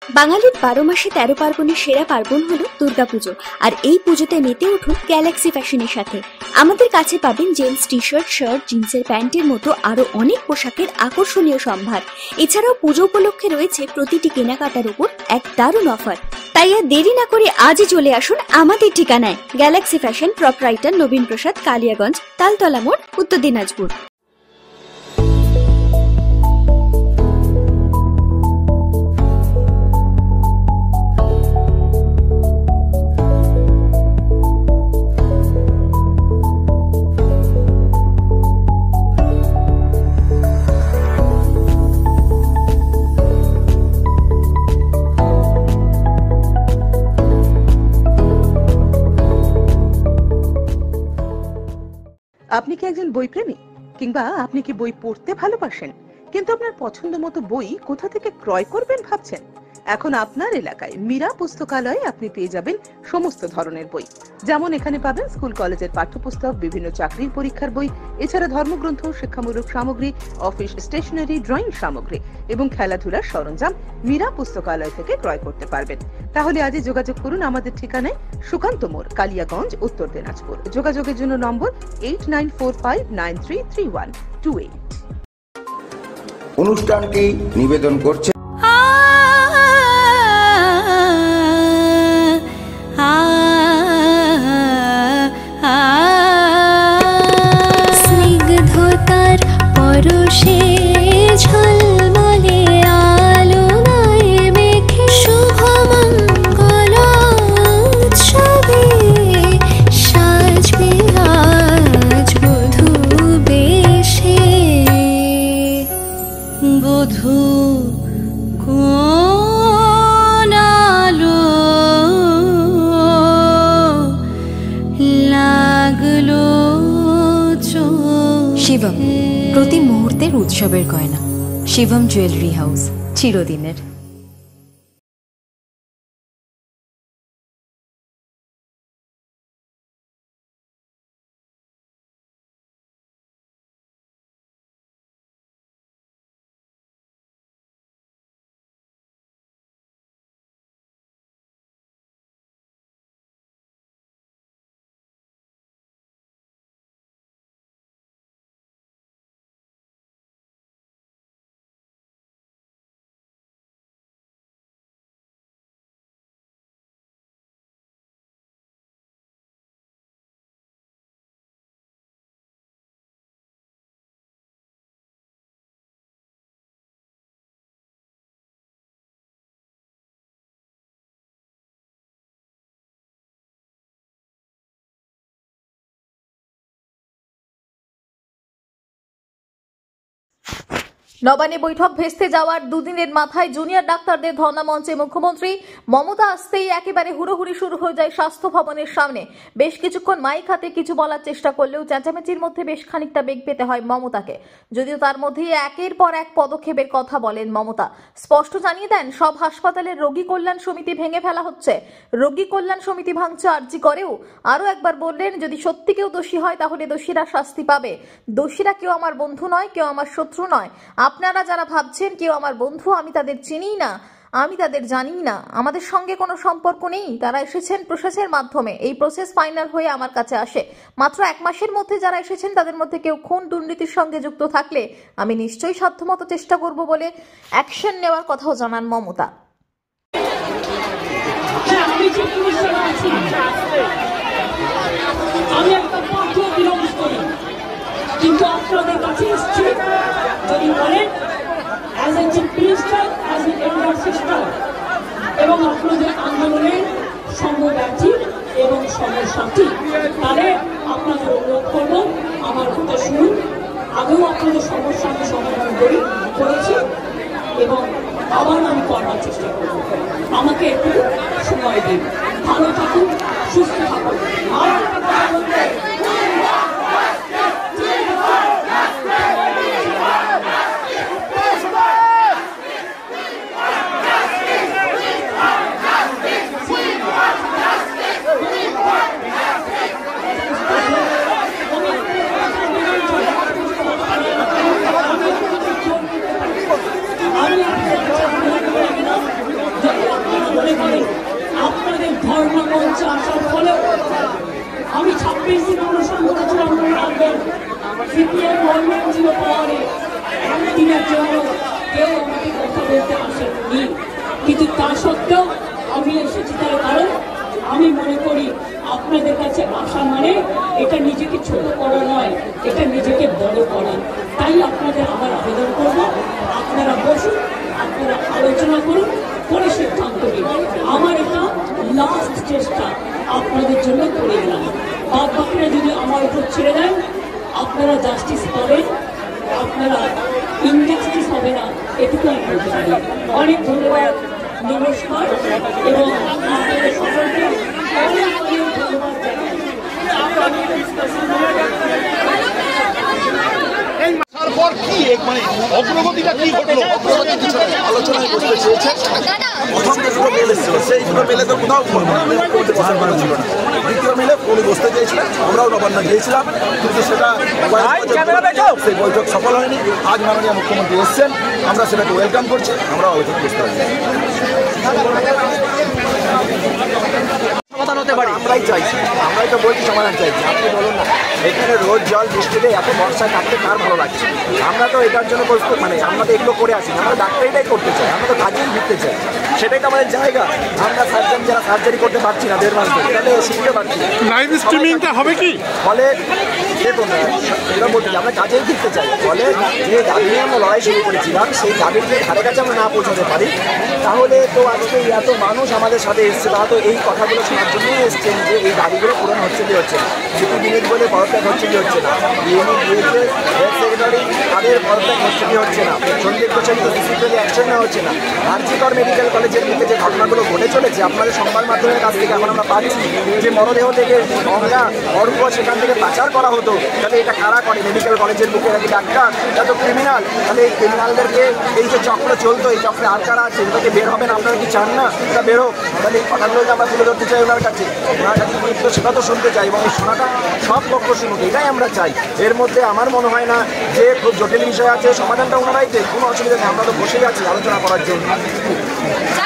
বাঙালির 12 মাসে 13 পার্বণের সেরা পার্বণ হলো দুর্গাপুজো। আর এই পুজোতে মেতে উঠুন গ্যালাক্সি ফ্যাশনের সাথে। আমাদের কাছে পাবেন জেন্টস টি শার্ট, শার্ট, জিন্সের প্যান্টের মতো আরো অনেক পোশাকের আকর্ষণীয় সম্ভার। এছাড়াও পুজো উপলক্ষে রয়েছে প্রতিটি কেনাকাটার উপর এক দারুণ অফার। তাই আর দেরি না করে আজই চলে আসুন আমাদের ঠিকানায়, Galaxy Fashion, proprietor Nabin Prasad, Kaliaganj, Taltala মোড়, উত্তর দিনাজপুর। আপনি কি একজন বই প্রেমী, কিংবা আপনি কি বই পড়তে ভালোবাসেন কিন্তু আপনার পছন্দ মতো বই কোথা থেকে ক্রয় করবেন ভাবছেন? এখন আপনার এলাকায় মীরা পুস্তকালয়ে আপনি পেয়ে যাবেন সমস্ত ধরনের বই। যেমন এখানে পাবেন স্কুল কলেজের পাঠ্যপুস্তক, বিভিন্ন চাকরির পরীক্ষার বই, এছাড়া ধর্মগ্রন্থ, শিক্ষামূলক সামগ্রী, অফিস স্টেশনারি, ড্রয়িং সামগ্রী এবং খেলাধুলার সরঞ্জাম মীরা পুস্তকালয় থেকে ক্রয় করতে পারবেন। তাহলে আজই যোগাযোগ করুন আমাদের ঠিকানায়, সুকান্ত মোড়, কালিয়াগঞ্জ, উত্তর দিনাজপুর। যোগাযোগের জন্য নম্বর 8945933128। অনুষ্ঠানটি নিবেদন করছে স্নিগ্ধতার পরশে ঝলমলে আলোয় মেখে শুভমঙ্গল উৎসবে সাজবে আজ বধূ বেশে। বধূ কোন আলো লাগলো শিবম, প্রতি মুহূর্তের উৎসবের গয়না। শিবম জুয়েলারি হাউস, চিরদিনের। নবান্নে বৈঠক ভেস্তে যাওয়ার দুদিনের মাথায় জুনিয়র ডাক্তারদের ধর্ণা মঞ্চে মুখ্যমন্ত্রী মমতা আসতেই একেবারে হুড়োহুড়ি শুরু হয়ে যায় স্বাস্থ্য ভবনের সামনে। বেশ কিছুক্ষণ মাইক হাতে কিছু বলার চেষ্টা করলেও চেঁচামেচির মধ্যে বেশ খানিকটা বেগ পেতে হয় মমতাকে। যদিও তার মধ্যেই একের পর এক পদক্ষেপের কথা বলেন মমতা। স্পষ্ট জানিয়ে দেন, সব হাসপাতালের রোগী কল্যাণ সমিতি ভেঙে ফেলা হচ্ছে। রোগী কল্যাণ সমিতি ভাঙছে আরজি করেও। আরো একবার বললেন, যদি সত্যি কেউ দোষী হয় তাহলে দোষীরা শাস্তি পাবে। দোষীরা কেউ আমার বন্ধু নয়, কেউ আমার শত্রু নয়। আপনারা যারা ভাবছেন কেউ আমার বন্ধু, আমি তাদের চিনি না, আমি তাদের জানি না, আমাদের সঙ্গে কোনো সম্পর্ক নেই। তারা এসেছেন প্রসেসের মাধ্যমে। এই প্রসেস ফাইনাল হয়ে আমার কাছে আসে। মাত্র 1 মাসের মধ্যে যারা এসেছেন তাদের মধ্যে কেউ খুন দুর্নীতির সঙ্গে যুক্ত থাকলে আমি নিশ্চয়ই সাধ্যমতো চেষ্টা করব বলে অ্যাকশন নেওয়ার কথাও জানান মমতা। কিন্তু আপনাদের কাছে এসেছি যদি বলেন as a chief minister, as a elder sister, এবং আপনাদের আন্দোলনের সমব্যথী এবং সমসাথী, তাহলে আপনাদের অনুরোধ করব আমার কথা শুনুন। আগেও আপনাদের সমস্যা আমি সমাধান করেছি এবং আবার আমি করার চেষ্টা করব। আমাকে একটু সময় দিন। ভালো থাকুন, সুস্থ থাকুন। আপনাদের কাছে আসা মানে এটা নিজেকে ছোট করা নয়, এটা নিজেকে বড় করা। তাই আপনাদের আমার আবেদন করব, আপনারা বসুন, আপনারা আলোচনা করুন, করে সিদ্ধান্ত নিন। আমার এটা লাস্ট চেষ্টা আপনাদের জন্য করে দিলাম। বাদ বাকিরা যদি আমার উপর ছেড়ে দেন, আপনারা জাস্টিস পাবেন, আপনারা ইনজাস্টিস হবে না, এটুকু আমি বলতে পারি। অনেক ধন্যবাদ, নমস্কার, এবং আপনাদের সকলকে অনেক অনেক ধন্যবাদ জানাই। তারপর কি মানে অগ্রগতিটা কি ঘটলো? আলোচনায় বসতে চেয়েছে, প্রথম যে দুটো মেল এসেছিল সেই দুটো মেলে তো কোথাও বসার কথা ছিল না। দ্বিতীয় মেলে উনি বসতে চেয়েছিলেন, আমরাও নবান্ন গিয়েছিলাম, কিন্তু সেটা সেই বৈঠক সফল হয়নি। আজ মাননীয় মুখ্যমন্ত্রী এসছেন, আমরা সেটাকে ওয়েলকাম করছি, আমরা আলোচনা করতে পারি। সমাধান হতে পারে, আমরাই চাইছি, আমরাই তো বলছি সমাধান চাইছি। আপনি বলুন না, এখানে রোজ জল বৃষ্টিতে এত বর্ষায় কাটতে কার ভালো লাগছে? আমরা তো এটার জন্য প্রস্তুত, মানে আমরা তো এগুলো করে আসি, আমরা ডাক্তারিটাই করতে চাই, আমরা তো কাজেই ফিরতে চাই, সেটাই তো আমাদের জায়গা। আমরা সার্জন যারা সার্জারি করতে পারছি না 1.5 মাস ধরে, তাহলে শিখতে পারছি। লাইভ স্ট্রিমিংটা হবে কি? ফলে দেখুন, এরা বলছি আমরা কাজেই ফিরতে চাই। ফলে যে দাবি নিয়ে আমরা লড়াই শুরু করেছিলাম, সেই দাবির যে ধারে কাছে আমরা না পৌঁছাতে পারি, তাহলে তো আজকে এত মানুষ আমাদের সাথে এসছে, তারা তো এই কথাগুলো শোনার জন্যই এসছেন যে এই দাবিগুলো পূরণ হচ্ছে কি হচ্ছে না, সিটি বিনিয়োগ বলে পদত্যাগ হচ্ছে কি হচ্ছে না, বিএমই দিয়েছে হেলথ সেক্রেটারি, তাদের পদত্যাগ হচ্ছে কি হচ্ছে না, সন্দীপ প্রচারিত ডিসিপ্লিনারি অ্যাকশন নেওয়া হচ্ছে না। আরজিকর মেডিকেল কলেজের দিকে যে ঘটনাগুলো ঘটে চলেছে, আপনাদের সংবাদ মাধ্যমের কাছ থেকে এখন আমরা পাচ্ছি যে মরদেহ থেকে গঙ্গা অর্ঘ সেখান থেকে পাচার করা হতো। তাহলে এটা কারা করে? মেডিকেল কলেজের বুকে নাকি ডাক্তার? এটা তো ক্রিমিনাল। তাহলে এই ক্রিমিনালদেরকে, এই যে চক্র চলতো, এই চক্রে আর কারা আছে? এটাকে বের হবেন, আপনারা কি চান না এটা বের হোক? তাহলে এই কথাগুলো যে আমরা তুলে ধরতে চাই ওনার কাছে, তো সেটা তো শুনতে চাই, এবং এই শোনাটা সব পক্ষ শুনুক, এটাই আমরা চাই। এর মধ্যে আমার মনে হয় না যে খুব জটিল বিষয় আছে, সমাধানটা ওনারাই দেন, কোনো অসুবিধা নেই, আমরা তো বসেই আছি আলোচনা করার জন্য।